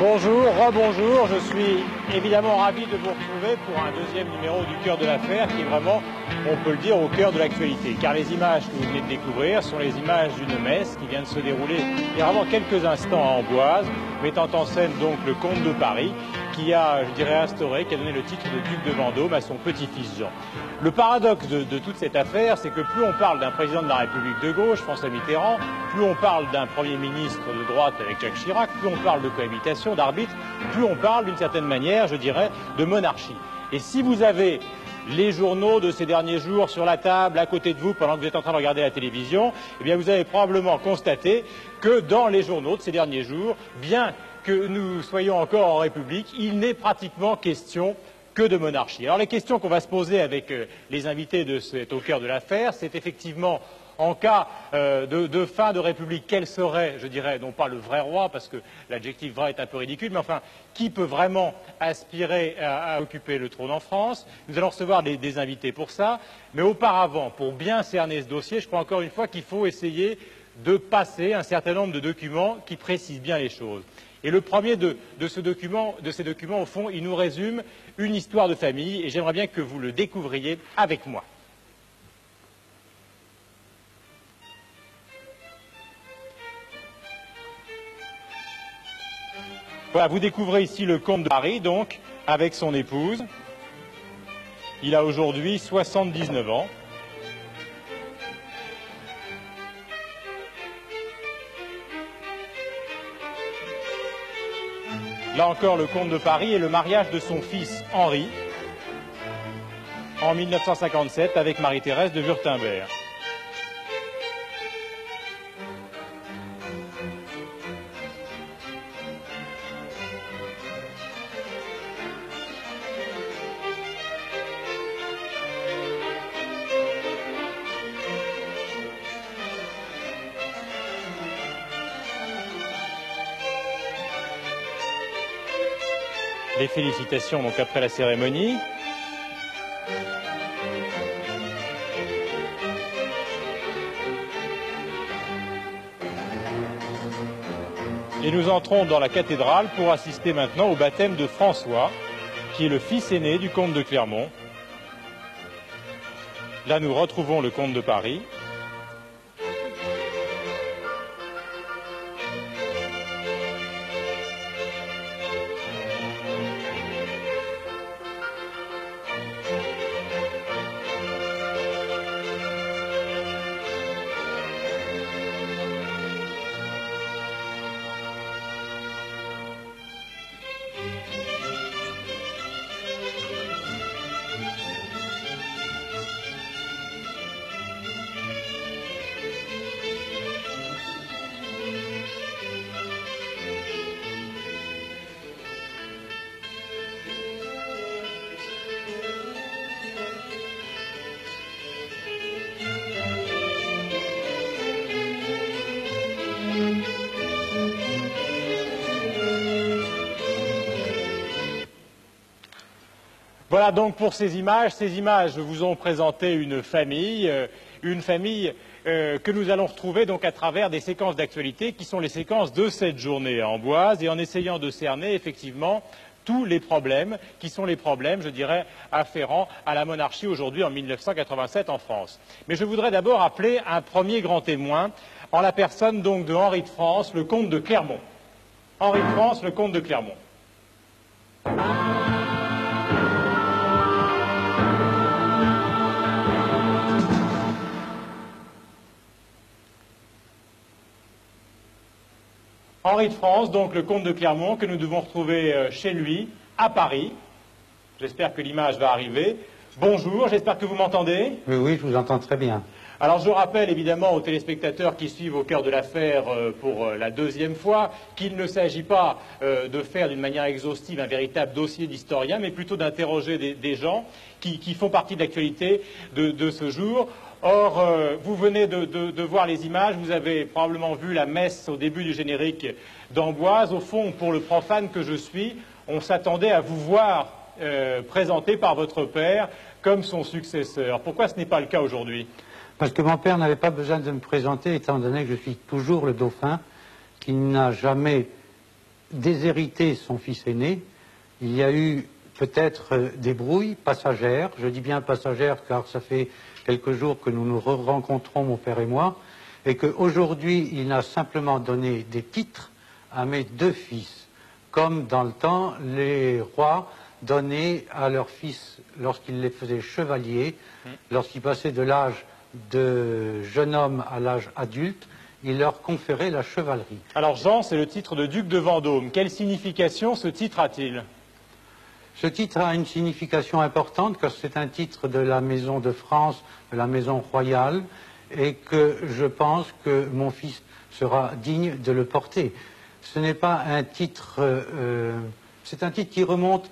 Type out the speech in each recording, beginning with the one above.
Bonjour, rebonjour, je suis évidemment ravi de vous retrouver pour un deuxième numéro du Cœur de l'Affaire qui est vraiment, on peut le dire, au cœur de l'actualité. Car les images que vous venez de découvrir sont les images d'une messe qui vient de se dérouler il y a vraiment quelques instants à Amboise, mettant en scène donc le comte de Paris qui a, je dirais, instauré, qui a donné le titre de duc de Vendôme à son petit-fils Jean. Le paradoxe de toute cette affaire, c'est que plus on parle d'un président de la République de gauche, François Mitterrand, plus on parle d'un Premier ministre de droite avec Jacques Chirac, plus on parle de cohabitation, d'arbitre, plus on parle d'une certaine manière, je dirais, de monarchie. Et si vous avez les journaux de ces derniers jours sur la table, à côté de vous, pendant que vous êtes en train de regarder la télévision, eh bien vous avez probablement constaté que dans les journaux de ces derniers jours, bien que nous soyons encore en République, il n'est pratiquement question que de monarchie. Alors les questions qu'on va se poser avec les invités de cet Au cœur de l'affaire, c'est effectivement, en cas de fin de République, quel serait, je dirais, non pas le vrai roi, parce que l'adjectif vrai est un peu ridicule, mais enfin, qui peut vraiment aspirer à occuper le trône en France? Nous allons recevoir des invités pour ça, mais auparavant, pour bien cerner ce dossier, je crois encore une fois qu'il faut essayer de passer un certain nombre de documents qui précisent bien les choses. Et le premier de ces documents, au fond, il nous résume une histoire de famille, et j'aimerais bien que vous le découvriez avec moi. Voilà, vous découvrez ici le comte de Paris, donc, avec son épouse. Il a aujourd'hui 79 ans. Là encore, le comte de Paris et le mariage de son fils Henri en 1957 avec Marie-Thérèse de Wurtemberg. Les félicitations donc après la cérémonie. Et nous entrons dans la cathédrale pour assister maintenant au baptême de François, qui est le fils aîné du comte de Clermont. Là, nous retrouvons le comte de Paris. Voilà donc pour ces images vous ont présenté une famille que nous allons retrouver donc à travers des séquences d'actualité qui sont les séquences de cette journée à Amboise et en essayant de cerner effectivement tous les problèmes qui sont les problèmes, je dirais, afférents à la monarchie aujourd'hui en 1987 en France. Mais je voudrais d'abord appeler un premier grand témoin en la personne donc de Henri de France, le comte de Clermont. Henri de France, le comte de Clermont. Henri de France, donc le comte de Clermont, que nous devons retrouver chez lui, à Paris. J'espère que l'image va arriver. Bonjour, j'espère que vous m'entendez. Oui, oui, je vous entends très bien. Alors je rappelle évidemment aux téléspectateurs qui suivent Au cœur de l'affaire pour la deuxième fois qu'il ne s'agit pas de faire d'une manière exhaustive un véritable dossier d'historien, mais plutôt d'interroger des gens qui font partie de l'actualité de ce jour. Or, vous venez de voir les images, vous avez probablement vu la messe au début du générique d'Amboise. Au fond, pour le profane que je suis, on s'attendait à vous voir présenté par votre père comme son successeur. Pourquoi ce n'est pas le cas aujourd'hui? Parce que mon père n'avait pas besoin de me présenter, étant donné que je suis toujours le dauphin, qui n'a jamais déshérité son fils aîné. Il y a eu peut-être des brouilles passagères. Je dis bien passagères car ça fait quelques jours que nous nous rencontrons, mon père et moi, et qu'aujourd'hui, il a simplement donné des titres à mes deux fils. Comme dans le temps, les rois donnaient à leurs fils, lorsqu'ils les faisaient chevaliers, lorsqu'ils passaient de l'âge de jeune homme à l'âge adulte, ils leur conféraient la chevalerie. Alors Jean, c'est le titre de duc de Vendôme. Quelle signification ce titre a-t-il? Ce titre a une signification importante car c'est un titre de la maison de France, de la maison royale, et que je pense que mon fils sera digne de le porter. Ce n'est pas un titre, c'est un titre qui remonte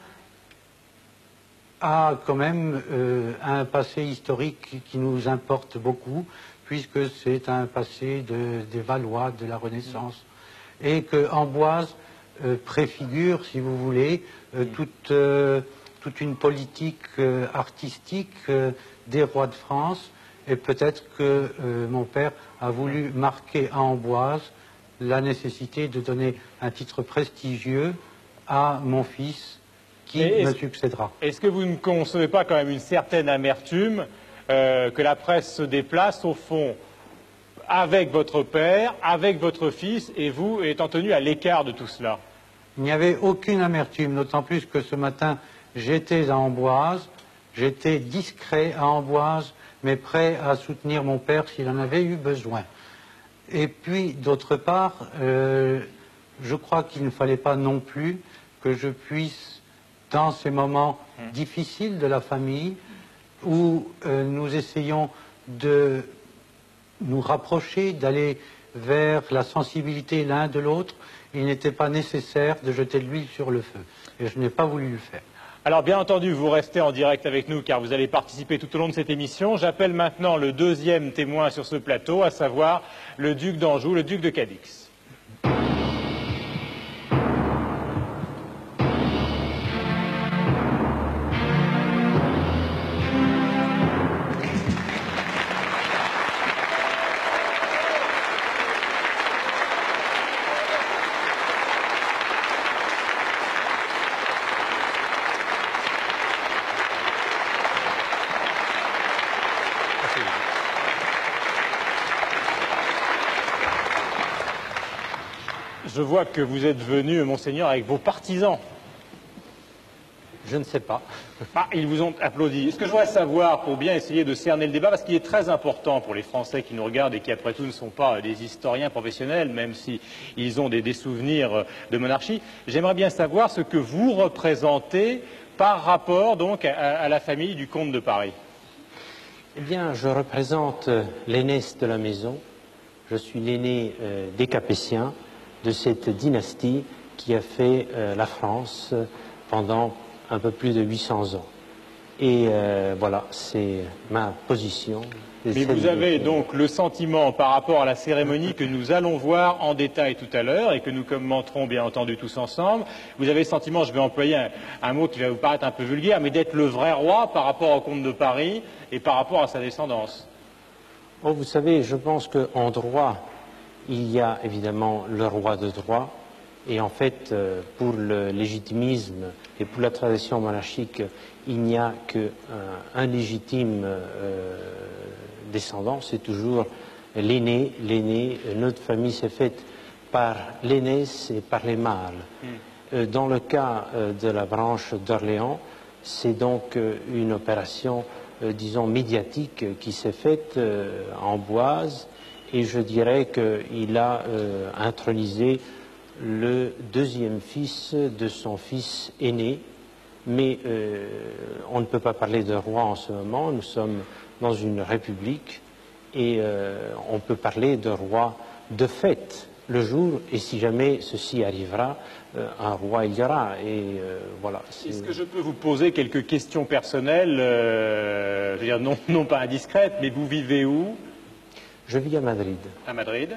à quand même un passé historique qui nous importe beaucoup, puisque c'est un passé des Valois, de la Renaissance, et que Amboise préfigure, si vous voulez, toute une politique artistique des rois de France, et peut-être que mon père a voulu marquer à Amboise la nécessité de donner un titre prestigieux à mon fils qui me succédera. Est-ce que vous ne concevez pas quand même une certaine amertume que la presse se déplace au fond avec votre père, avec votre fils, et vous étant tenu à l'écart de tout cela? Il n'y avait aucune amertume, d'autant plus que ce matin, j'étais à Amboise, j'étais discret à Amboise, mais prêt à soutenir mon père s'il en avait eu besoin. Et puis, d'autre part, je crois qu'il ne fallait pas non plus que je puisse, dans ces moments difficiles de la famille, où nous essayons de nous rapprocher, d'aller vers la sensibilité l'un de l'autre, il n'était pas nécessaire de jeter de l'huile sur le feu. Et je n'ai pas voulu le faire. Alors bien entendu, vous restez en direct avec nous car vous allez participer tout au long de cette émission. J'appelle maintenant le deuxième témoin sur ce plateau, à savoir le duc d'Anjou, le duc de Cadix. Je vois que vous êtes venu, monseigneur, avec vos partisans. Je ne sais pas. Ah, ils vous ont applaudi. Ce que je voudrais savoir, pour bien essayer de cerner le débat, parce qu'il est très important pour les Français qui nous regardent et qui, après tout, ne sont pas des historiens professionnels, même s'ils ont des souvenirs de monarchie, j'aimerais bien savoir ce que vous représentez par rapport, donc, à la famille du comte de Paris. Eh bien, je représente l'aînesse de la maison. Je suis l'aîné des Capétiens, de cette dynastie qui a fait la France pendant un peu plus de 800 ans. Et voilà, c'est ma position. Mais vous avez donc le sentiment par rapport à la cérémonie que nous allons voir en détail tout à l'heure et que nous commenterons bien entendu tous ensemble. Vous avez le sentiment, je vais employer un mot qui va vous paraître un peu vulgaire, mais d'être le vrai roi par rapport au comte de Paris et par rapport à sa descendance. Oh, vous savez, je pense qu'en droit, il y a évidemment le roi de droit, et en fait, pour le légitimisme et pour la tradition monarchique, il n'y a qu'un légitime descendant, c'est toujours l'aîné. Notre famille s'est faite par l'aînesse et par les mâles. Dans le cas de la branche d'Orléans, c'est donc une opération, disons, médiatique qui s'est faite en Amboise. Et je dirais qu'il a intronisé le deuxième fils de son fils aîné. Mais on ne peut pas parler de roi en ce moment. Nous sommes dans une république et on peut parler de roi de fait le jour. Et si jamais ceci arrivera, un roi il y aura. Et voilà. Est-ce que je peux vous poser quelques questions personnelles, je veux dire non pas indiscrètes, mais vous vivez où? Je vis à Madrid. À Madrid.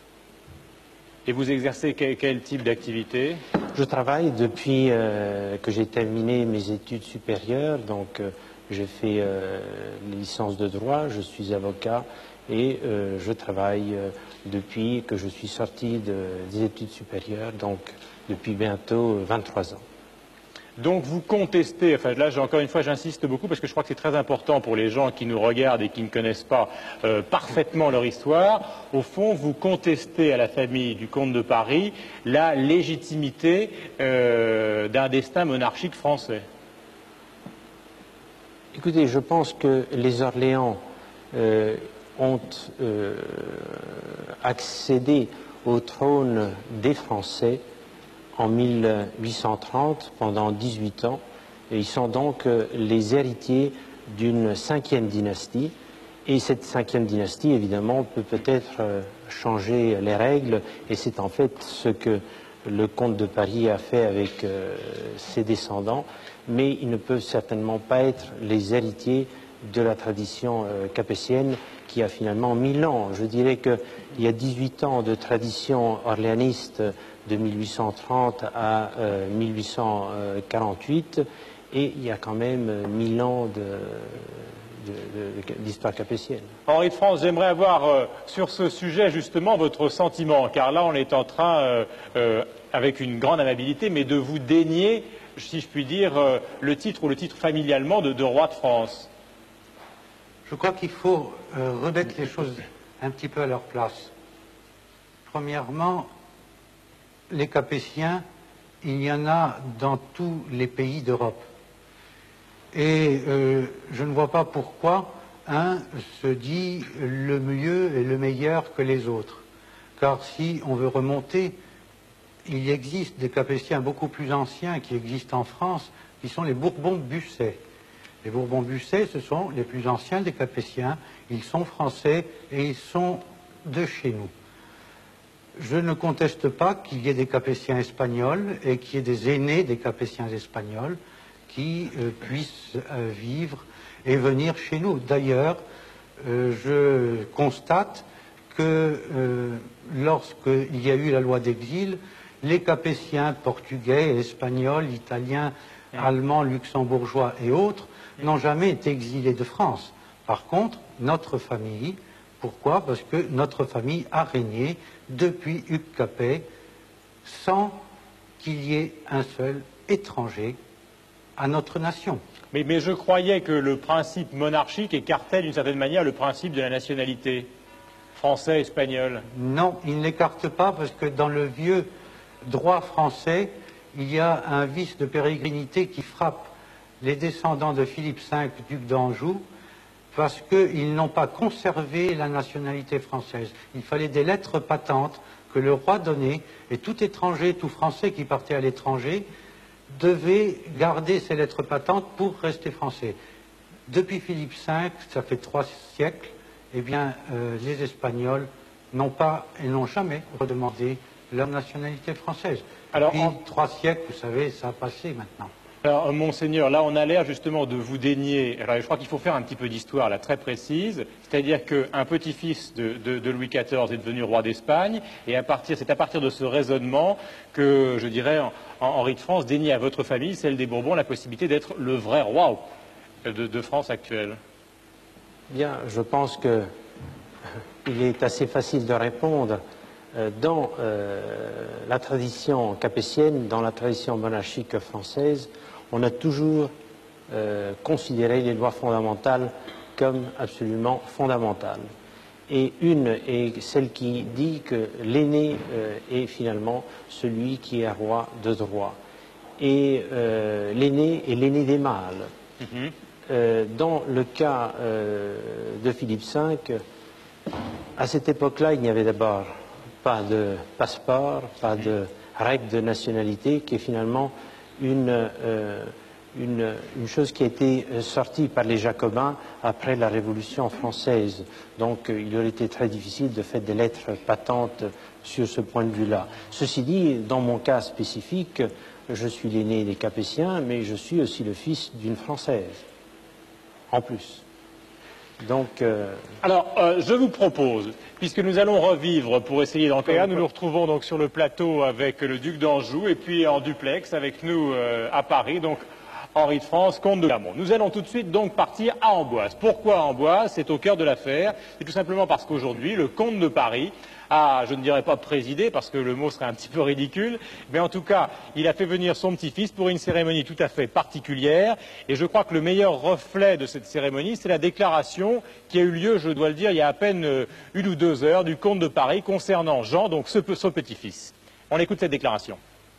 Et vous exercez quel type d'activité? Je travaille depuis que j'ai terminé mes études supérieures, donc J'ai fait les licences de droit, je suis avocat et je travaille depuis que je suis sorti des études supérieures, donc depuis bientôt 23 ans. Donc vous contestez, enfin là encore une fois j'insiste beaucoup parce que je crois que c'est très important pour les gens qui nous regardent et qui ne connaissent pas parfaitement leur histoire. Au fond, vous contestez à la famille du comte de Paris la légitimité d'un destin monarchique français. Écoutez, je pense que les Orléans ont accédé au trône des Français en 1830, pendant 18 ans, et ils sont donc les héritiers d'une 5e dynastie, et cette 5e dynastie, évidemment, peut-être changer les règles, et c'est en fait ce que le comte de Paris a fait avec ses descendants, mais ils ne peuvent certainement pas être les héritiers de la tradition capétienne qui a finalement 1000 ans. Je dirais qu'il y a 18 ans de tradition orléaniste de 1830 à 1848, et il y a quand même 1000 ans d'histoire capétienne. Henri de France, j'aimerais avoir sur ce sujet justement votre sentiment, car là on est en train, avec une grande amabilité, mais de vous dénier, si je puis dire, le titre ou le titre familialement de roi de France. Je crois qu'il faut remettre les choses un petit peu à leur place. Premièrement, les Capétiens, il y en a dans tous les pays d'Europe. Et je ne vois pas pourquoi un se dit le mieux et le meilleur que les autres. Car si on veut remonter, il existe des Capétiens beaucoup plus anciens qui existent en France, qui sont les Bourbons-Busset. Les Bourbons-Busset, ce sont les plus anciens des Capétiens. Ils sont français et ils sont de chez nous. Je ne conteste pas qu'il y ait des Capétiens espagnols et qu'il y ait des aînés des Capétiens espagnols qui puissent vivre et venir chez nous. D'ailleurs, je constate que lorsqu'il y a eu la loi d'exil, les Capétiens portugais, espagnols, italiens, allemands, luxembourgeois et autres n'ont jamais été exilés de France. Par contre, notre famille, pourquoi? Parce que notre famille a régné depuis Hugues Capet sans qu'il y ait un seul étranger à notre nation. Mais je croyais que le principe monarchique écartait d'une certaine manière le principe de la nationalité français, espagnol. Non, il ne l'écarte pas parce que dans le vieux droit français, il y a un vice de pérégrinité qui frappe les descendants de Philippe V, duc d'Anjou, parce qu'ils n'ont pas conservé la nationalité française. Il fallait des lettres patentes que le roi donnait, et tout étranger, tout Français qui partait à l'étranger, devait garder ces lettres patentes pour rester français. Depuis Philippe V, ça fait 3 siècles, eh bien, les Espagnols n'ont pas et n'ont jamais redemandé leur nationalité française. Alors, depuis 3 siècles, vous savez, ça a passé maintenant. Alors, Monseigneur, là, on a l'air justement de vous dénier. Alors, je crois qu'il faut faire un petit peu d'histoire, là, très précise. C'est-à-dire qu'un petit-fils de Louis XIV est devenu roi d'Espagne, et c'est à partir de ce raisonnement que, je dirais, Henri de France dénie à votre famille, celle des Bourbons, la possibilité d'être le vrai roi de France actuelle. Bien, je pense qu'il est assez facile de répondre. Dans la tradition capétienne, dans la tradition monarchique française, on a toujours considéré les lois fondamentales comme absolument fondamentales. Et une est celle qui dit que l'aîné est finalement celui qui est roi de droit. Et l'aîné est l'aîné des mâles. Dans le cas de Philippe V, à cette époque-là, il n'y avait d'abord pas de passeport, pas de règle de nationalité, qui est finalement une chose qui a été sortie par les Jacobins après la Révolution française. Donc il aurait été très difficile de faire des lettres patentes sur ce point de vue-là. Ceci dit, dans mon cas spécifique, je suis l'aîné des Capétiens, mais je suis aussi le fils d'une Française, en plus. Donc, alors, je vous propose, puisque nous allons revivre pour essayer d'en faire, nous nous retrouvons donc sur le plateau avec le duc d'Anjou et puis en duplex avec nous à Paris. Donc, Henri de France, comte de Clermont. Nous allons tout de suite donc partir à Amboise. Pourquoi Amboise? C'est au cœur de l'affaire. C'est tout simplement parce qu'aujourd'hui, le comte de Paris a, je ne dirais pas présidé, parce que le mot serait un petit peu ridicule, mais en tout cas, il a fait venir son petit-fils pour une cérémonie tout à fait particulière. Et je crois que le meilleur reflet de cette cérémonie, c'est la déclaration qui a eu lieu, je dois le dire, il y a à peine 1 ou 2 heures, du comte de Paris concernant Jean, donc ce petit-fils. On écoute cette déclaration.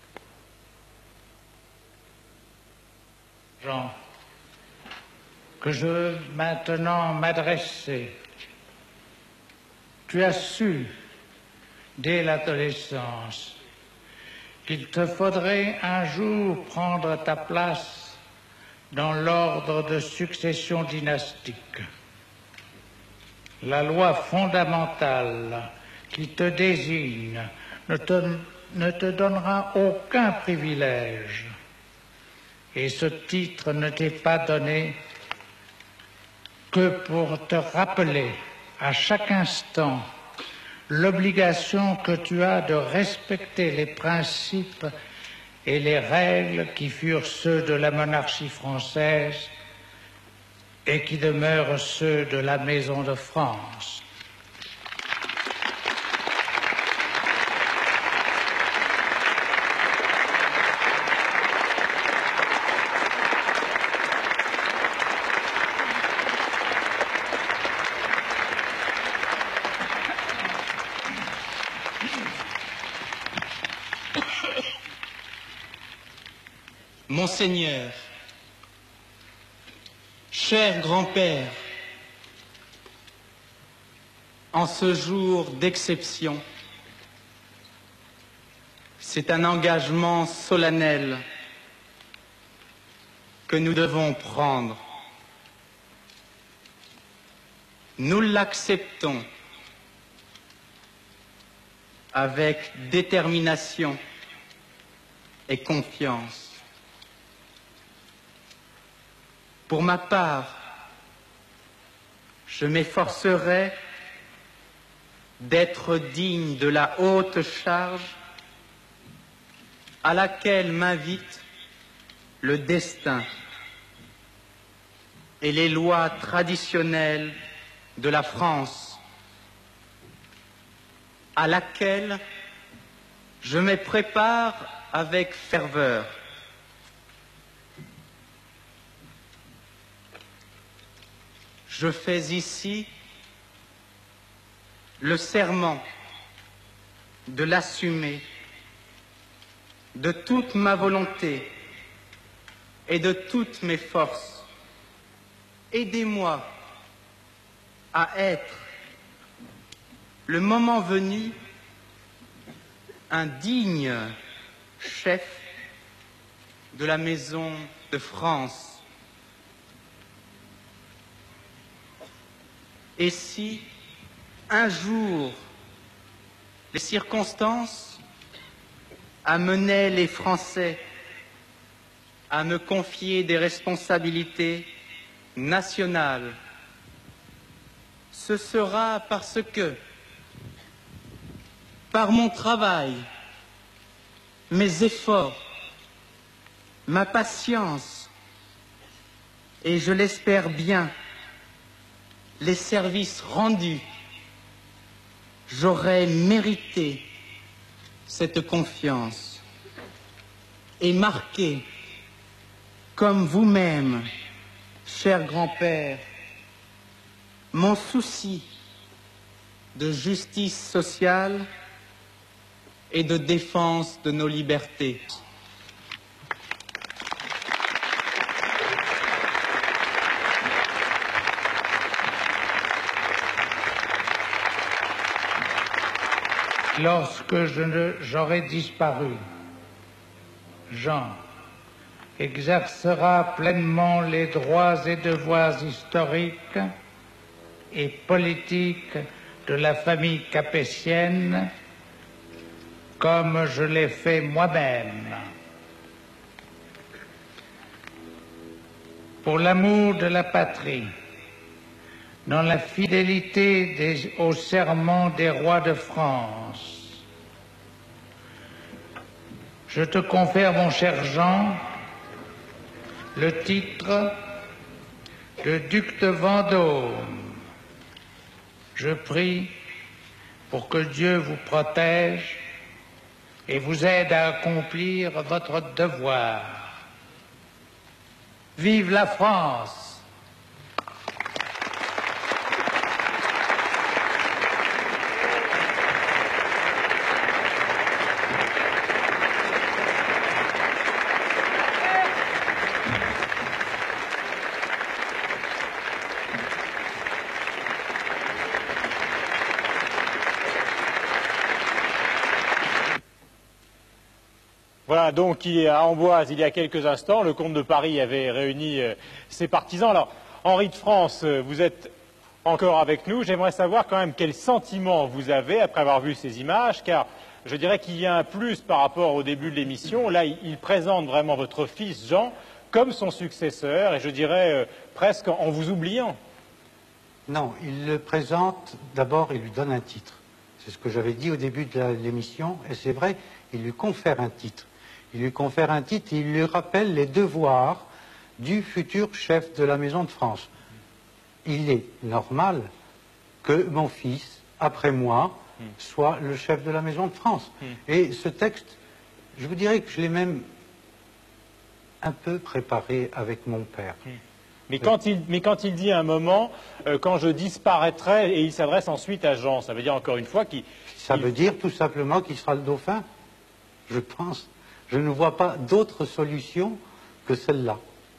Jean, que je veux maintenant m'adresser. Tu as su, dès l'adolescence, qu'il te faudrait un jour prendre ta place dans l'ordre de succession dynastique. La loi fondamentale qui te désigne ne te donnera aucun privilège. Et ce titre ne t'est pas donné que pour te rappeler à chaque instant l'obligation que tu as de respecter les principes et les règles qui furent ceux de la monarchie française et qui demeurent ceux de la Maison de France. Monseigneur, cher grand-père, en ce jour d'exception, c'est un engagement solennel que nous devons prendre. Nous l'acceptons avec détermination et confiance. Pour ma part, je m'efforcerai d'être digne de la haute charge à laquelle m'invite le destin et les lois traditionnelles de la France, à laquelle je me prépare avec ferveur. Je fais ici le serment de l'assumer de toute ma volonté et de toutes mes forces. Aidez-moi à être, le moment venu, un digne chef de la Maison de France. Et si, un jour, les circonstances amenaient les Français à me confier des responsabilités nationales, ce sera parce que, par mon travail, mes efforts, ma patience, et je l'espère bien, les services rendus, j'aurais mérité cette confiance et marqué, comme vous-même, cher grand-père, mon souci de justice sociale et de défense de nos libertés. Lorsque j'aurai disparu, Jean exercera pleinement les droits et devoirs historiques et politiques de la famille capétienne comme je l'ai fait moi-même. Pour l'amour de la patrie, dans la fidélité au serment des rois de France. Je te confère, mon cher Jean, le titre de duc de Vendôme. Je prie pour que Dieu vous protège et vous aide à accomplir votre devoir. Vive la France! Voilà, donc à Amboise, il y a quelques instants, le comte de Paris avait réuni ses partisans. Alors, Henri de France, vous êtes encore avec nous. J'aimerais savoir quand même quel sentiment vous avez après avoir vu ces images, car je dirais qu'il y a un plus par rapport au début de l'émission. Là, il présente vraiment votre fils Jean comme son successeur, et je dirais presque en vous oubliant. Non, il le présente, d'abord il lui donne un titre. C'est ce que j'avais dit au début de l'émission, et c'est vrai, il lui confère un titre. Il lui confère un titre et il lui rappelle les devoirs du futur chef de la Maison de France. Il est normal que mon fils, après moi, soit le chef de la Maison de France. Et ce texte, je vous dirais que je l'ai même un peu préparé avec mon père. Mais quand il dit à un moment, quand je disparaîtrai, et il s'adresse ensuite à Jean, ça veut dire encore une fois qu'il... Ça veut dire tout simplement qu'il sera le dauphin, je pense. Je ne vois pas d'autre solution que celle-là.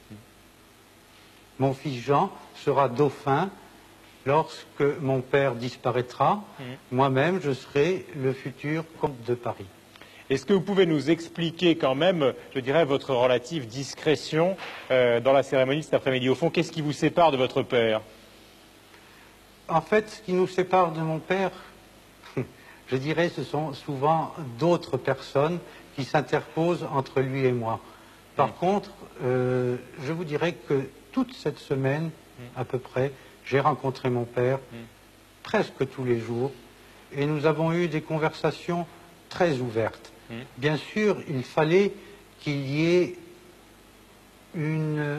Mon fils Jean sera dauphin lorsque mon père disparaîtra. Moi-même, je serai le futur comte de Paris. Est-ce que vous pouvez nous expliquer quand même, je dirais, votre relative discrétion dans la cérémonie de cet après-midi? Au fond, qu'est-ce qui vous sépare de votre père? En fait, ce qui nous sépare de mon père, je dirais, ce sont souvent d'autres personnes qui s'interposent entre lui et moi. Par contre, je vous dirais que toute cette semaine, à peu près, j'ai rencontré mon père presque tous les jours et nous avons eu des conversations très ouvertes. Bien sûr, il fallait qu'il y ait une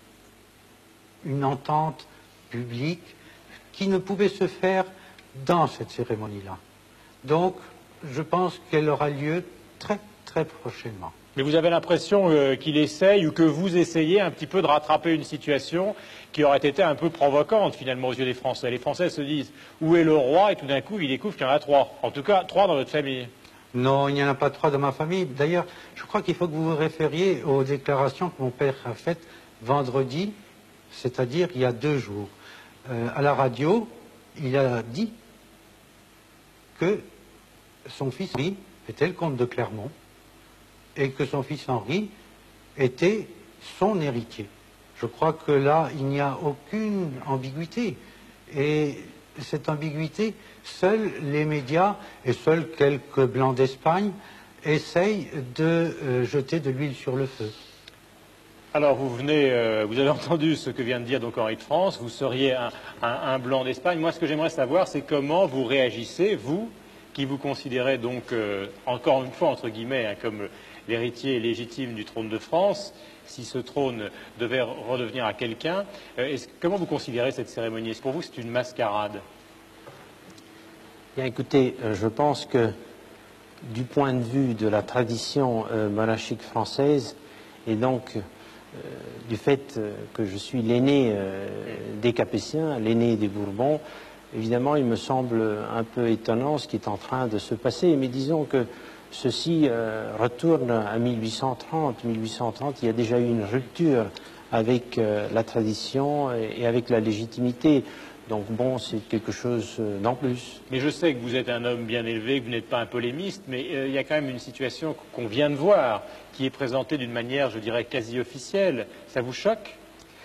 entente publique qui ne pouvait se faire dans cette cérémonie-là. Donc, je pense qu'elle aura lieu très, très prochainement. Mais vous avez l'impression qu'il essaye ou que vous essayez un petit peu de rattraper une situation qui aurait été un peu provocante finalement aux yeux des Français. Les Français se disent où est le roi et tout d'un coup ils découvrent qu'il y en a trois. En tout cas, trois dans votre famille. Non, il n'y en a pas trois dans ma famille. D'ailleurs, je crois qu'il faut que vous vous référiez aux déclarations que mon père a faites vendredi, c'est-à-dire il y a 2 jours. À la radio, il a dit que son fils Henri était le comte de Clermont et que son fils Henri était son héritier. Je crois que là, il n'y a aucune ambiguïté. Et cette ambiguïté, seuls les médias et seuls quelques blancs d'Espagne essayent de jeter de l'huile sur le feu. Alors vous avez entendu ce que vient de dire donc Henri de France, vous seriez un blanc d'Espagne. Moi ce que j'aimerais savoir c'est comment vous réagissez, vous qui vous considérez donc encore une fois entre guillemets comme l'héritier légitime du trône de France, si ce trône devait redevenir à quelqu'un, comment vous considérez cette cérémonie? Est-ce pour vous c'est une mascarade? Bien, écoutez, je pense que du point de vue de la tradition monarchique française, et donc du fait que je suis l'aîné des Capétiens, l'aîné des Bourbons, évidemment, il me semble un peu étonnant ce qui est en train de se passer. Mais disons que ceci retourne à 1830. 1830, il y a déjà eu une rupture avec la tradition et avec la légitimité. Donc bon, c'est quelque chose d'en plus. Mais je sais que vous êtes un homme bien élevé, que vous n'êtes pas un polémiste, mais il y a quand même une situation qu'on vient de voir, qui est présentée d'une manière, je dirais, quasi officielle. Ça vous choque?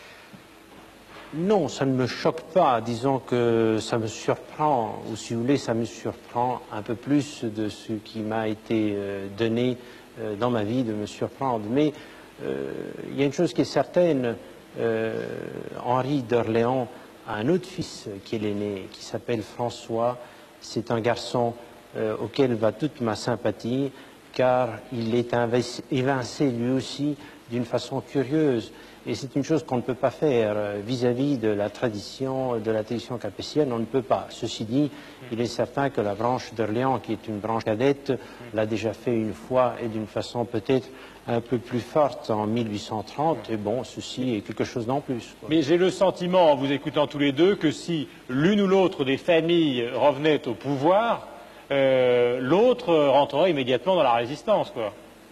Non, ça ne me choque pas. Disons que ça me surprend, ou si vous voulez, ça me surprend un peu plus de ce qui m'a été donné dans ma vie de me surprendre. Mais il y a une chose qui est certaine, Henri d'Orléans a un autre fils qui est l'aîné, qui s'appelle François. C'est un garçon auquel va toute ma sympathie, car il est évincé lui aussi d'une façon curieuse. Et c'est une chose qu'on ne peut pas faire vis-à-vis de la tradition capétienne, on ne peut pas. Ceci dit, il est certain que la branche d'Orléans, qui est une branche cadette, l'a déjà fait une fois et d'une façon peut-être un peu plus forte en 1830, et bon, ceci est quelque chose d'en plus, quoi. Mais j'ai le sentiment, en vous écoutant tous les deux, que si l'une ou l'autre des familles revenait au pouvoir, l'autre rentrerait immédiatement dans la résistance, quoi.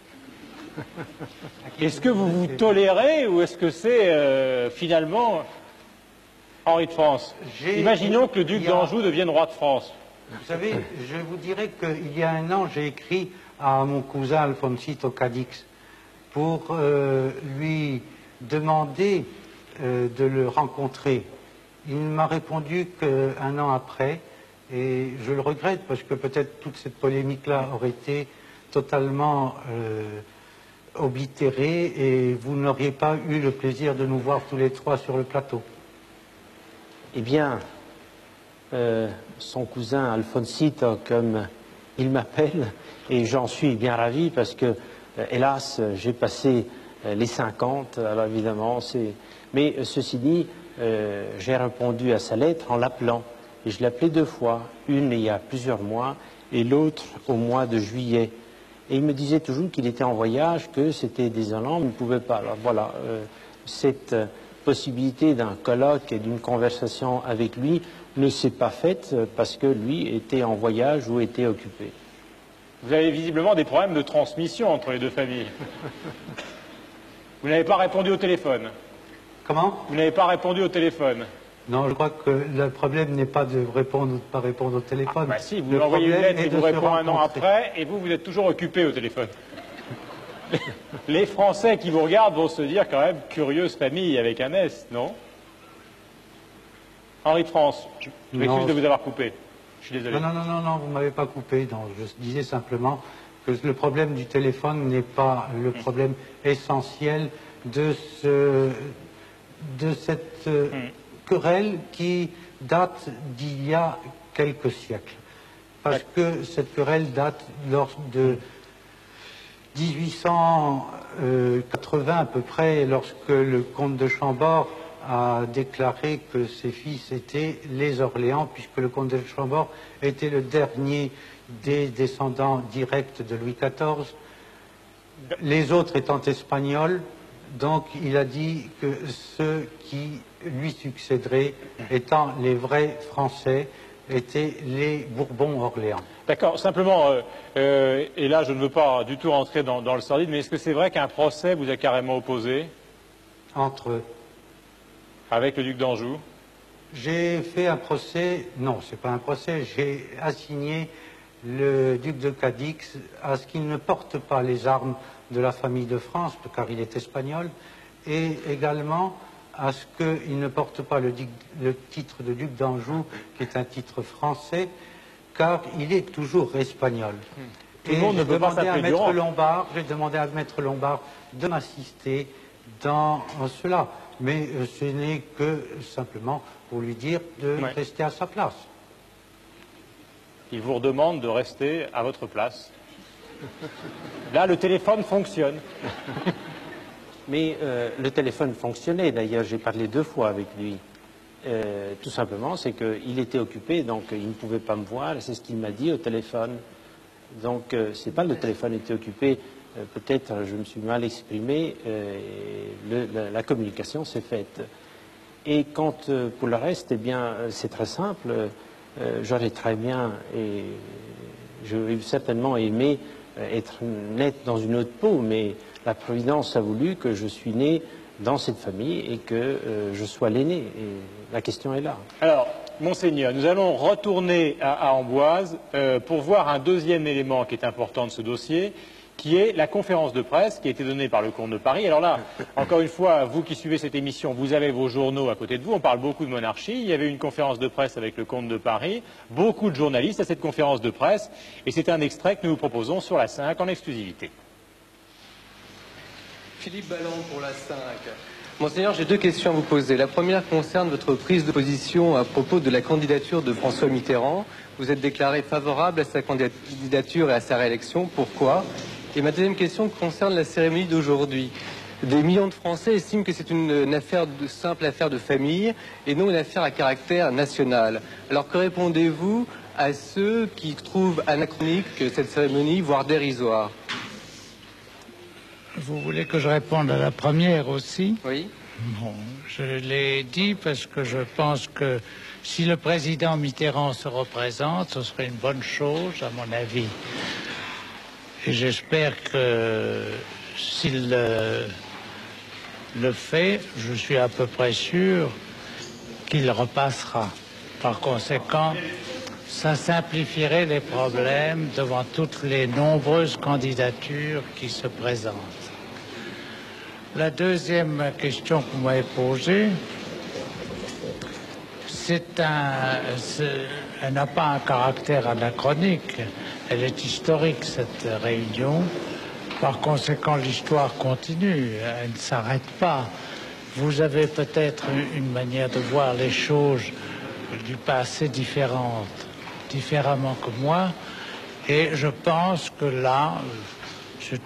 Est-ce que vous vous tolérez ou est-ce que c'est finalement Henri de France? Imaginons que le duc d'Anjou devienne roi de France. Vous savez, je vous dirais qu'il y a un an, j'ai écrit à mon cousin Alfonsito Cadix pour lui demander de le rencontrer. Il ne m'a répondu qu'un an après, et je le regrette parce que peut-être toute cette polémique-là aurait été totalement oblitérée et vous n'auriez pas eu le plaisir de nous voir tous les trois sur le plateau. Eh bien, son cousin Alfonsito, comme il m'appelle, et j'en suis bien ravi parce que, hélas, j'ai passé les 50, alors évidemment, mais ceci dit, j'ai répondu à sa lettre en l'appelant, et je l'ai appelé 2 fois, une il y a plusieurs mois, et l'autre au mois de juillet. Et il me disait toujours qu'il était en voyage, que c'était désolant, il ne pouvait pas. Alors voilà, cette possibilité d'un colloque et d'une conversation avec lui ne s'est pas faite parce que lui était en voyage ou était occupé. Vous avez visiblement des problèmes de transmission entre les deux familles. Vous n'avez pas répondu au téléphone. Comment? Vous n'avez pas répondu au téléphone. Non, je crois que le problème n'est pas de répondre ou de ne pas répondre au téléphone. Ah, bah si, vous lui envoyez une lettre et vous répond un an après, et vous êtes toujours occupé au téléphone. Les Français qui vous regardent vont se dire quand même, curieuse famille avec un S, non? Henri de France, je m'excuse de vous avoir coupé. Je suis désolé. Non, vous ne m'avez pas coupé. Non, je disais simplement que le problème du téléphone n'est pas le problème essentiel de cette querelle qui date d'il y a quelques siècles. Parce que cette querelle date lors de 1880 à peu près, lorsque le comte de Chambord a déclaré que ses fils étaient les Orléans, puisque le comte de Chambord était le dernier des descendants directs de Louis XIV, les autres étant espagnols. Donc il a dit que ceux qui lui succéderaient, étant les vrais Français, étaient les Bourbons-Orléans. D'accord, simplement, et là je ne veux pas du tout rentrer dans le sordide, mais est-ce que c'est vrai qu'un procès vous a carrément opposé? Entre eux. Avec le duc d'Anjou? J'ai fait un procès, non, c'est pas un procès, j'ai assigné le duc de Cadix à ce qu'il ne porte pas les armes de la famille de France, car il est espagnol, et également à ce qu'il ne porte pas le titre de duc d'Anjou, qui est un titre français, car il est toujours espagnol. Tout le monde ne peut pas s'appeler Durand. J'ai demandé à Maître Lombard de m'assister dans cela. Mais ce n'est que simplement pour lui dire de rester à sa place. Il vous redemande de rester à votre place. Là, le téléphone fonctionne. Mais le téléphone fonctionnait, d'ailleurs, j'ai parlé 2 fois avec lui. Tout simplement, c'est qu'il était occupé, donc il ne pouvait pas me voir, c'est ce qu'il m'a dit au téléphone. Donc, c'est pas le téléphone était occupé, peut-être je me suis mal exprimé, la communication s'est faite. Et quant pour le reste, eh bien, c'est très simple, j'aurais très bien, et j'aurais certainement aimé être né dans une autre peau, mais la Providence a voulu que je suis né dans cette famille et que je sois l'aîné. Et la question est là. Alors, Monseigneur, nous allons retourner à Amboise pour voir un deuxième élément qui est important de ce dossier, qui est la conférence de presse qui a été donnée par le comte de Paris. Alors là, encore une fois, vous qui suivez cette émission, vous avez vos journaux à côté de vous, on parle beaucoup de monarchie, il y avait une conférence de presse avec le comte de Paris, beaucoup de journalistes à cette conférence de presse, et c'est un extrait que nous vous proposons sur la 5 en exclusivité. Philippe Ballon pour la 5. Monseigneur, j'ai 2 questions à vous poser. La première concerne votre prise de position à propos de la candidature de François Mitterrand. Vous êtes déclaré favorable à sa candidature et à sa réélection. Pourquoi? Et ma deuxième question concerne la cérémonie d'aujourd'hui. Des millions de Français estiment que c'est une simple affaire de famille et non une affaire à caractère national. Alors que répondez-vous à ceux qui trouvent anachronique cette cérémonie, voire dérisoire? Vous voulez que je réponde à la première aussi? Oui. Bon, je l'ai dit parce que je pense que si le président Mitterrand se représente, ce serait une bonne chose, à mon avis. Et j'espère que s'il le fait, je suis à peu près sûr qu'il repassera. Par conséquent, ça simplifierait les problèmes devant toutes les nombreuses candidatures qui se présentent. La deuxième question que vous m'avez posée, elle n'a pas un caractère anachronique, elle est historique, cette réunion. Par conséquent, l'histoire continue, elle ne s'arrête pas. Vous avez peut-être une manière de voir les choses du passé différemment que moi, et je pense que là, c'est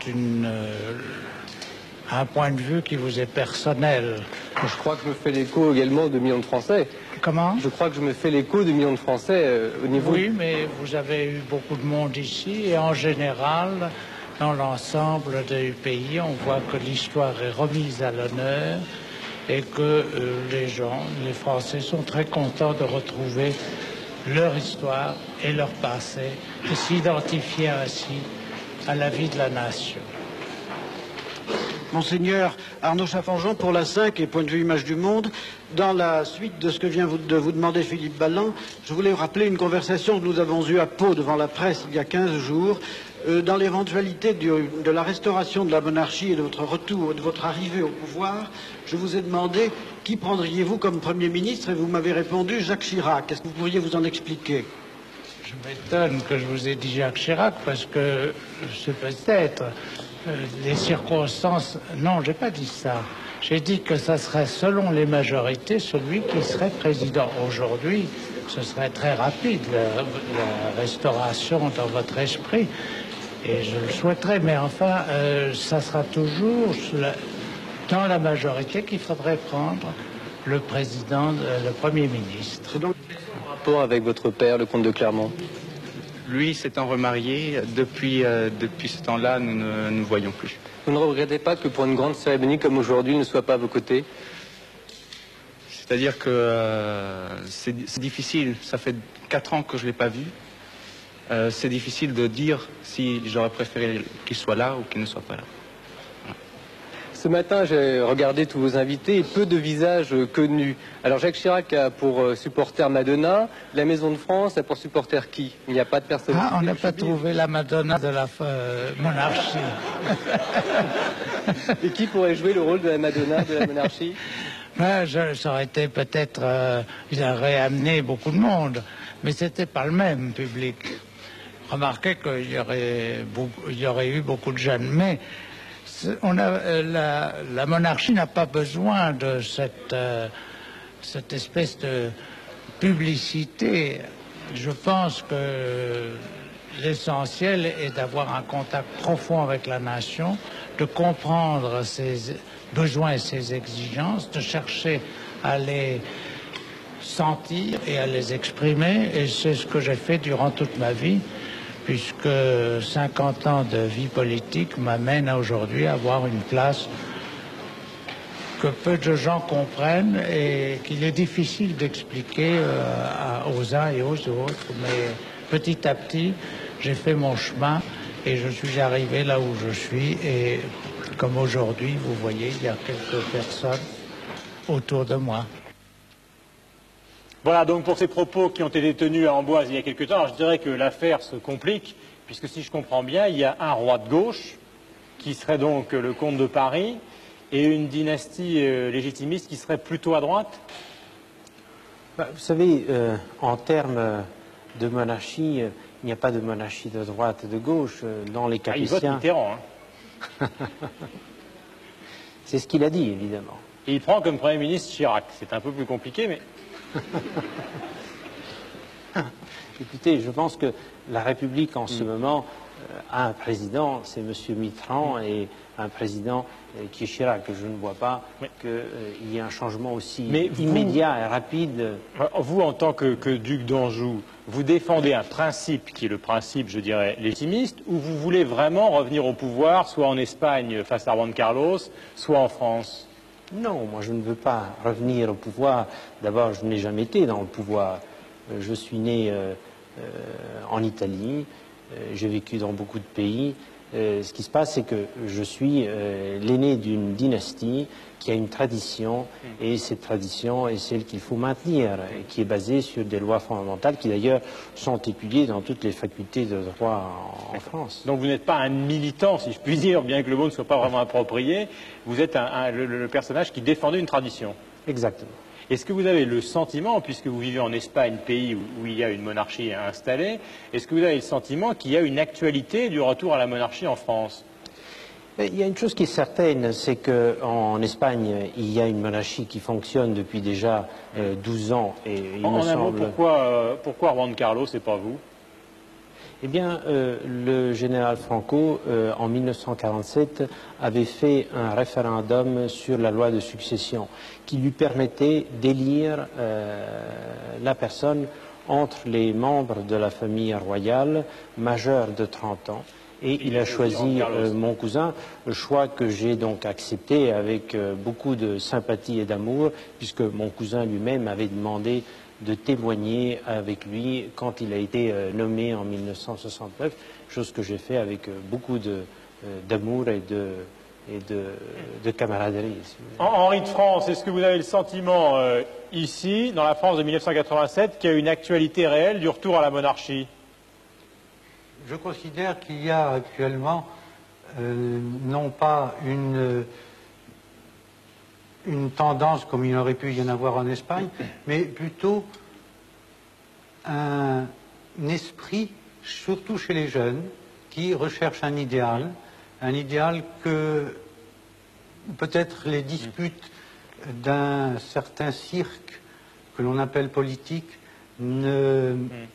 un point de vue qui vous est personnel. Je crois que je me fais l'écho également de millions de Français. Comment? Je crois que je me fais l'écho de millions de Français au niveau... Oui, mais vous avez eu beaucoup de monde ici, et en général, dans l'ensemble du pays, on voit que l'histoire est remise à l'honneur et que les Français sont très contents de retrouver leur histoire et leur passé et s'identifier ainsi à la vie de la nation. Monseigneur Arnaud Chaffanjon pour la 5 et point de vue Image du Monde. Dans la suite de ce que vient de vous demander Philippe Balland, je voulais vous rappeler une conversation que nous avons eue à Pau devant la presse il y a 15 jours. Dans l'éventualité de la restauration de la monarchie et de votre retour, de votre arrivée au pouvoir, je vous ai demandé qui prendriez-vous comme Premier ministre et vous m'avez répondu Jacques Chirac. Est-ce que vous pourriez vous en expliquer? Je m'étonne que je vous ai dit Jacques Chirac parce que c'est peut-être les circonstances. Non, j'ai pas dit ça. J'ai dit que ça serait selon les majorités celui qui serait président. Aujourd'hui, ce serait très rapide la restauration dans votre esprit. Et je le souhaiterais, mais enfin, ça sera toujours dans la majorité qu'il faudrait prendre le président, le Premier ministre. Donc, en rapport avec votre père, le comte de Clermont? Lui s'étant remarié, depuis ce temps-là, nous ne nous voyons plus. Vous ne regrettez pas que pour une grande cérémonie comme aujourd'hui, il ne soit pas à vos côtés? C'est-à-dire que c'est difficile, ça fait 4 ans que je ne l'ai pas vu. C'est difficile de dire si j'aurais préféré qu'il soit là ou qu'il ne soit pas là. Ce matin, j'ai regardé tous vos invités et peu de visages connus. Alors Jacques Chirac a pour supporter Madonna, la Maison de France a pour supporter qui? Il n'y a pas de personne. Ah, on n'a pas trouvé la Madonna de la monarchie. Et qui pourrait jouer le rôle de la Madonna de la monarchie? Ça aurait été peut-être... il aurait amené beaucoup de monde, mais c'était pas le même public. Remarquez qu'il y aurait eu beaucoup de jeunes, mais la monarchie n'a pas besoin de cette espèce de publicité. Je pense que l'essentiel est d'avoir un contact profond avec la nation, de comprendre ses besoins et ses exigences, de chercher à les sentir et à les exprimer, et c'est ce que j'ai fait durant toute ma vie, puisque 50 ans de vie politique m'amènent à aujourd'hui à avoir une place que peu de gens comprennent et qu'il est difficile d'expliquer aux uns et aux autres. Mais petit à petit, j'ai fait mon chemin et je suis arrivé là où je suis. Et comme aujourd'hui, vous voyez, il y a quelques personnes autour de moi. Voilà donc pour ces propos qui ont été tenus à Amboise il y a quelque temps. Alors, je dirais que l'affaire se complique, puisque si je comprends bien, il y a un roi de gauche, qui serait donc le comte de Paris, et une dynastie légitimiste qui serait plutôt à droite. Vous savez, en termes de monarchie, il n'y a pas de monarchie de droite et de gauche. Dans les Capétiens... il vote Mitterrand. Hein. C'est ce qu'il a dit, évidemment. Et il prend comme Premier ministre Chirac. C'est un peu plus compliqué, mais... Écoutez, je pense que la République, en ce moment, à un président, c'est M. Mitterrand, et un président qui est Chirac. Je ne vois pas qu'il y ait un changement aussi immédiat et rapide. Vous, en tant que duc d'Anjou, vous défendez un principe qui est le principe, je dirais, légitimiste, ou vous voulez vraiment revenir au pouvoir, soit en Espagne face à Juan Carlos, soit en France? Non, moi je ne veux pas revenir au pouvoir. D'abord, je n'ai jamais été dans le pouvoir. Je suis né en Italie, j'ai vécu dans beaucoup de pays. Ce qui se passe, c'est que je suis l'aîné d'une dynastie qui a une tradition, et cette tradition est celle qu'il faut maintenir, et qui est basée sur des lois fondamentales qui d'ailleurs sont étudiées dans toutes les facultés de droit en France. Donc vous n'êtes pas un militant, si je puis dire, bien que le mot ne soit pas vraiment approprié, vous êtes le personnage qui défendait une tradition. Exactement. Est-ce que vous avez le sentiment, puisque vous vivez en Espagne, pays où il y a une monarchie installée, est-ce que vous avez le sentiment qu'il y a une actualité du retour à la monarchie en France? Il y a une chose qui est certaine, c'est qu'en Espagne, il y a une monarchie qui fonctionne depuis déjà 12 ans. Et il me semble... pourquoi Juan Carlos et pas vous? Eh bien, le général Franco, en 1947, avait fait un référendum sur la loi de succession qui lui permettait d'élire la personne entre les membres de la famille royale majeurs de 30 ans. Et il a choisi mon cousin, le choix que j'ai donc accepté avec beaucoup de sympathie et d'amour, puisque mon cousin lui-même avait demandé de témoigner avec lui quand il a été nommé en 1969, chose que j'ai fait avec beaucoup d'amour et de camaraderie. Si Henri de France, est-ce que vous avez le sentiment ici, dans la France de 1987, qu'il y a une actualité réelle du retour à la monarchie? Je considère qu'il y a actuellement non pas une tendance comme il aurait pu y en avoir en Espagne, mais plutôt un esprit, surtout chez les jeunes, qui recherchent un idéal que peut-être les disputes d'un certain cirque que l'on appelle politique ne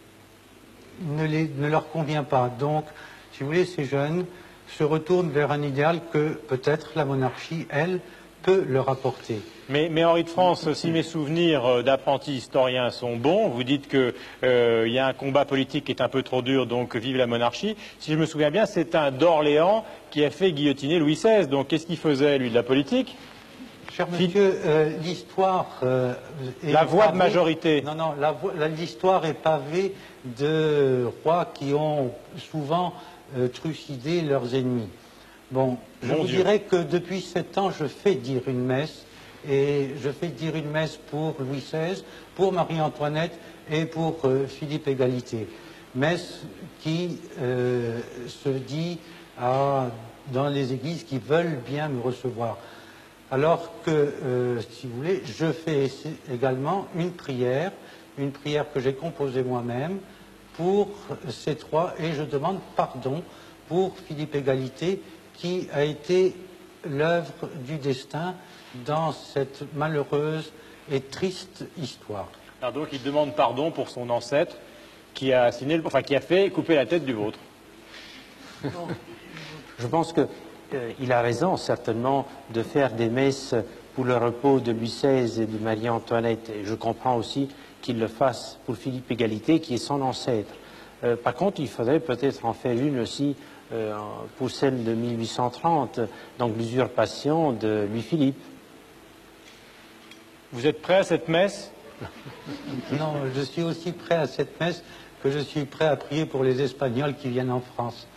leur convient pas. Donc, si vous voulez, ces jeunes se retournent vers un idéal que peut-être la monarchie, elle, peut leur apporter. Mais Henri de France, si mes souvenirs d'apprenti historien sont bons, vous dites qu'il y a un combat politique qui est un peu trop dur, donc vive la monarchie. Si je me souviens bien, c'est un d'Orléans qui a fait guillotiner Louis XVI. Donc qu'est-ce qu'il faisait, lui, de la politique? Cher monsieur, l'histoire... la voie de majorité. Non, l'histoire est pavée de rois qui ont souvent trucidé leurs ennemis. Bon, je vous dirais que depuis 7 ans, je fais dire une messe, et je fais dire une messe pour Louis XVI, pour Marie-Antoinette et pour Philippe Égalité. Messe qui se dit dans les églises qui veulent bien me recevoir. Alors que, si vous voulez, je fais également une prière que j'ai composée moi-même pour ces trois, et je demande pardon pour Philippe Égalité, qui a été l'œuvre du destin dans cette malheureuse et triste histoire. Alors donc il demande pardon pour son ancêtre qui a fait couper la tête du vôtre. Je pense qu'il a raison certainement de faire des messes pour le repos de Louis XVI et de Marie-Antoinette. Et je comprends aussi qu'il le fasse pour Philippe Égalité, qui est son ancêtre. Par contre, il faudrait peut-être en faire une aussi pour celle de 1830, donc l'usurpation de Louis-Philippe. Vous êtes prêt à cette messe? Non, je suis aussi prêt à cette messe que je suis prêt à prier pour les Espagnols qui viennent en France.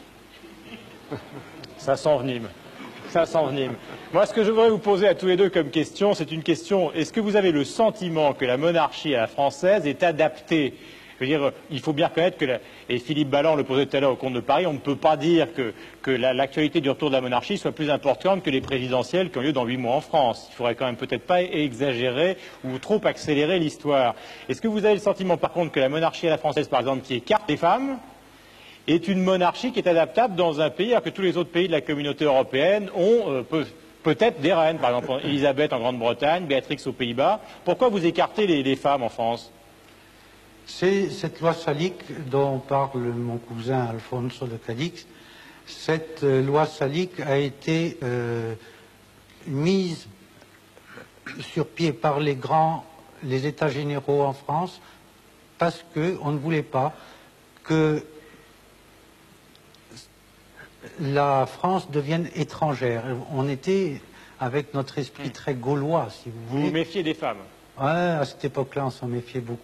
Ça s'envenime. Ça s'envenime. Moi, ce que je voudrais vous poser à tous les deux comme question, c'est une question, est-ce que vous avez le sentiment que la monarchie à la française est adaptée? Je veux dire, il faut bien reconnaître et Philippe Balland le posait tout à l'heure au Comte de Paris, on ne peut pas dire que l'actualité du retour de la monarchie soit plus importante que les présidentielles qui ont lieu dans 8 mois en France. Il faudrait quand même peut-être pas exagérer ou trop accélérer l'histoire. Est-ce que vous avez le sentiment, par contre, que la monarchie à la française, par exemple, qui écarte les femmes, est une monarchie qui est adaptable dans un pays, alors que tous les autres pays de la communauté européenne ont peut-être des reines, par exemple Elisabeth en Grande-Bretagne, Béatrix aux Pays-Bas. Pourquoi vous écartez les femmes en France? C'est cette loi salique dont parle mon cousin Alfonso de Cadix cette loi Salic a été mise sur pied par les États généraux en France parce qu'on ne voulait pas que la France devienne étrangère. On était avec notre esprit très gaulois, si vous voulez. Vous vous méfiez des femmes? Ouais, à cette époque-là, on s'en méfiait beaucoup.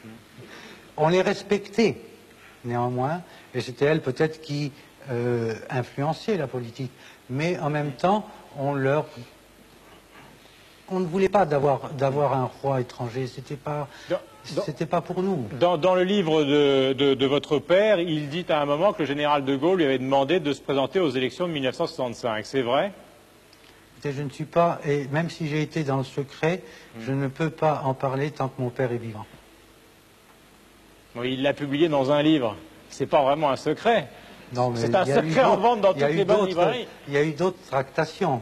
On les respectait, néanmoins, et c'était elles peut-être qui influençaient la politique. Mais en même temps, on ne voulait pas d'avoir un roi étranger. C'était pas pour nous. Dans le livre de votre père, il dit à un moment que le général de Gaulle lui avait demandé de se présenter aux élections de 1965. C'est vrai? Je ne suis pas, et même si j'ai été dans le secret, je ne peux pas en parler tant que mon père est vivant. Oui, il l'a publié dans un livre. C'est pas vraiment un secret. C'est un secret en vente dans toutes les bonnes librairies. Il y a eu d'autres tractations.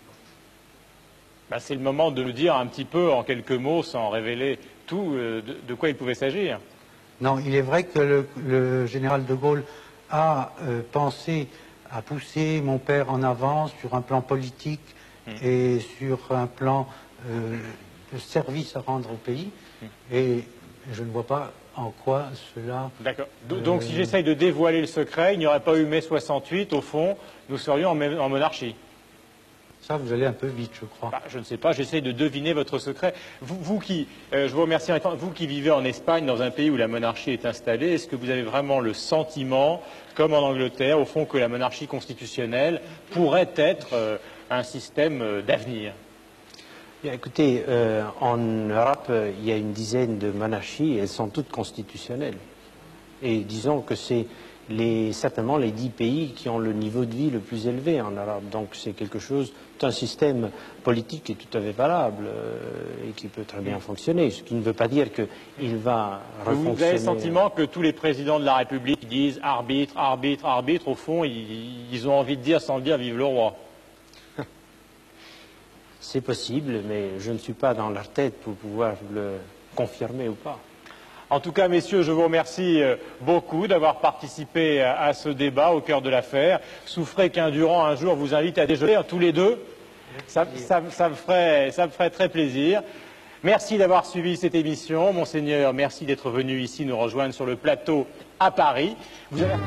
Ben, c'est le moment de le dire un petit peu en quelques mots, sans révéler tout, de quoi il pouvait s'agir. Non, il est vrai que le général de Gaulle a pensé à pousser mon père en avant sur un plan politique et sur un plan de service à rendre au pays. Et je ne vois pas en quoi cela... D'accord. Donc si j'essaye de dévoiler le secret, il n'y aurait pas eu mai 68, au fond, nous serions en monarchie. Ça, vous allez un peu vite, je crois. Bah, je ne sais pas, j'essaie de deviner votre secret. Vous qui, je vous remercie, vous qui vivez en Espagne, dans un pays où la monarchie est installée, est-ce que vous avez vraiment le sentiment, comme en Angleterre, au fond, que la monarchie constitutionnelle pourrait être un système d'avenir? Bien, écoutez, en Europe, il y a une dizaine de monarchies, elles sont toutes constitutionnelles. Et disons que c'est certainement les 10 pays qui ont le niveau de vie le plus élevé en Europe. Donc c'est quelque chose, c'est un système politique qui est tout à fait valable et qui peut très bien fonctionner, ce qui ne veut pas dire qu'il va refonctionner. Vous avez le sentiment que tous les présidents de la République disent arbitre, arbitre, arbitre, au fond, ils ont envie de dire sans le dire vive le roi? C'est possible, mais je ne suis pas dans leur tête pour pouvoir le confirmer ou pas. En tout cas, messieurs, je vous remercie beaucoup d'avoir participé à ce débat au cœur de l'affaire. Souffrez qu'un Durand, un jour, vous invite à déjeuner, tous les deux. Ça me ferait très plaisir. Merci d'avoir suivi cette émission. Monseigneur, merci d'être venu ici nous rejoindre sur le plateau à Paris. Vous avez...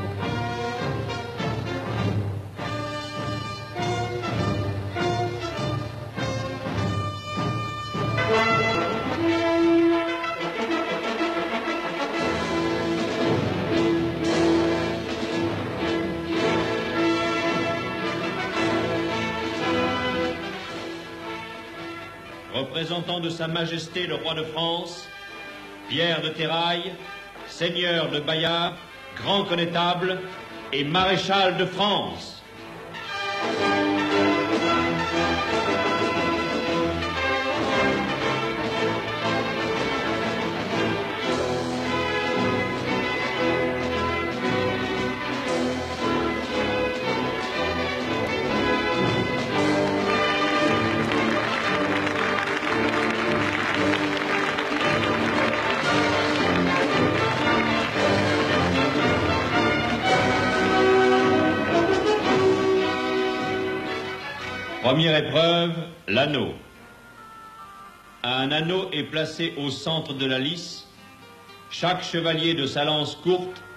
Représentant de Sa Majesté le Roi de France, Pierre de Terrail, Seigneur de Bayard, Grand Connétable et Maréchal de France. Première épreuve, l'anneau. Un anneau est placé au centre de la lice. Chaque chevalier de sa lance courte